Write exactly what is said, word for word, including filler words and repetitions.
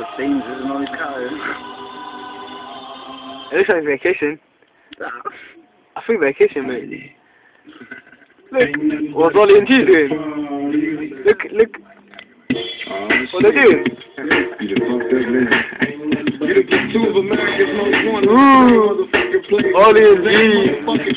The scenes isn't on his car. It looks like vacation. I think vacation, mate. Look, what's Ollie and G doing? Look, look. What they doing? Ooh, Ollie and G.